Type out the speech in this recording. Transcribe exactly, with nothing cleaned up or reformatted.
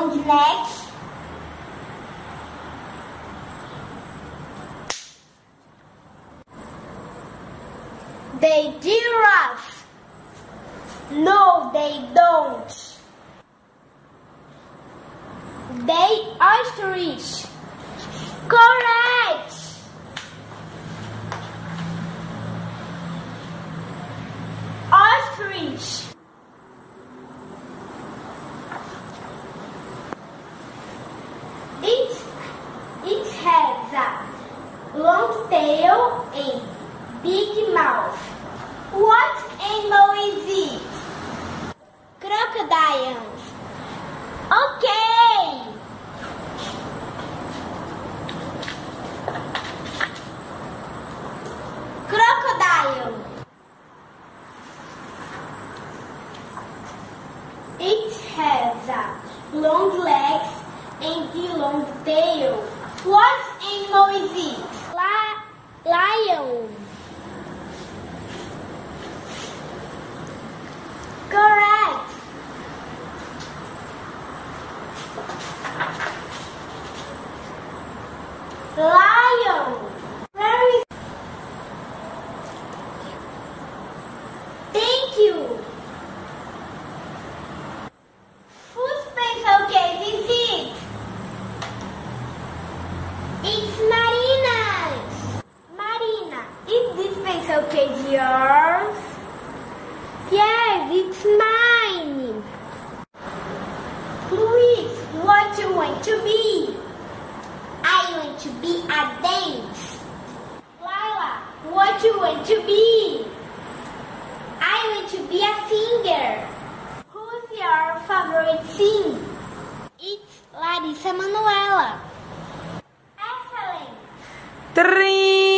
long neck. The giraffe. No, they don't. They ostrich. Correct. Ostrich. It, it has a long tail and big mouth. What animal is it? Crocodile. Okay. Crocodile. It has a long legs and a long tail. What animal is it? La lion. Correct. Lion. Very. Thank you. Whose pencil case is it? It's Marina's. Marina, is this pencil case yours? Yes, it's mine. Luis, what do you want to be? I want to be a dance. Lila, what do you want to be? I want to be a singer. Who's your favorite singer? It's Larissa Manoela. Excellent. Three.